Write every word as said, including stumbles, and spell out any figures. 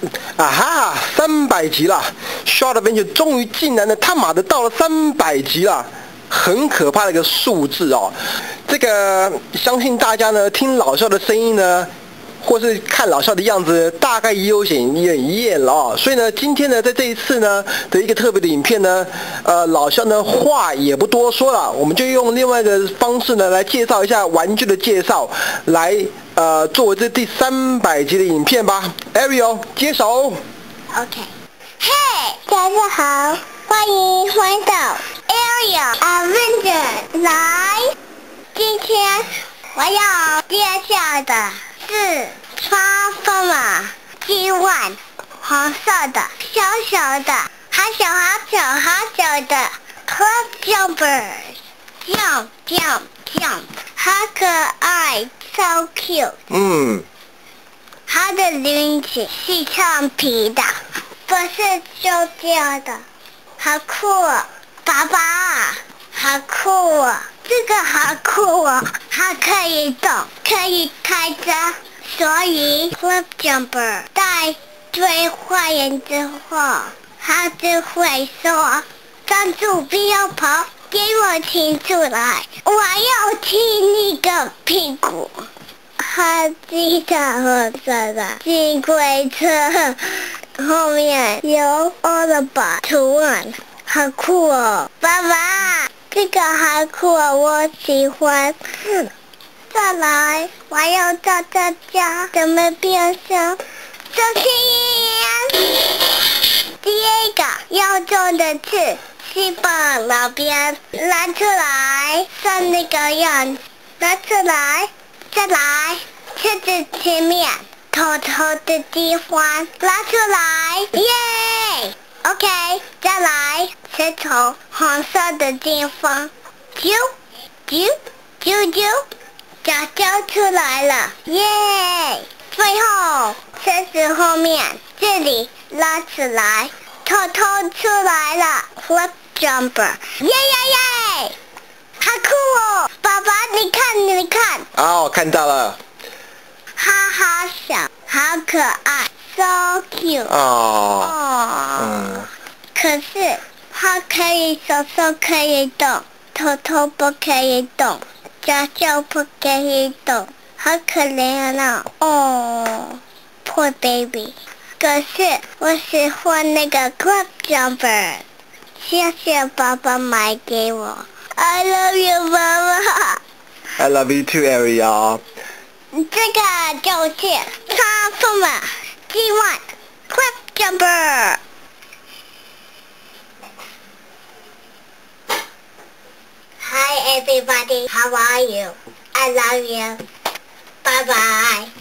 啊哈，三百集了 ，Short Adventure 终于竟然呢，他妈的到了三百集了，很可怕的一个数字哦。这个相信大家呢听老校的声音呢，或是看老校的样子，大概也有点眼厌了哦。所以呢，今天呢，在这一次呢的一个特别的影片呢，呃，老校呢话也不多说了，我们就用另外一个方式呢来介绍一下玩具的介绍，来呃作为这第三百集的影片吧。Ariel 接手。 OK。嘿，大家好，欢迎回到 Ariel Adventure 来。今天我要介绍的是 Transformer G 一，红色的，小小的，好小好小好小的 Club Jumpers，Jump Jump Jump， 好可爱 ，so cute。 嗯。 它的鳞体是橡皮的，不是塑胶的，好酷哦！爸爸，好酷哦！这个好酷哦，它可以动，可以开车，所以 Club Jumper 在追坏人之后，它就会说：“站住，不要跑，给我停出来，我要踢你的屁股。”它机场红色的机龟车，后面有 Autobot 图案，好酷哦！爸爸，这个好酷哦，我喜欢。嗯，再来，我要教大家怎么变身。首先，第一个要做的是，是把老边拉出来，像那个样，拉出来。再来，车子前面头头的地方拉出来，耶 ！OK， 再来，是从红色的地方，啾啾啾啾，就揪出来了，耶！最后，车子后面这里拉起来，头头出来了 ，Club Jumper， 耶耶耶！好酷哦！爸爸，你看，你看。 哦，看到了。 它好小，好可爱 ，so cute。 哦。 哦。 嗯。 可是它可以手手可以动，头头不可以动，脚脚不可以动，好可怜啊！哦 ，poor baby。可是我喜欢那个 Club Jumper， 谢谢爸爸买给我。I love you, 爸爸。 I love you too, Ariel. 这个就是 Transformer G 一 Club Jumper。Hi everybody, how are you? I love you. Bye bye.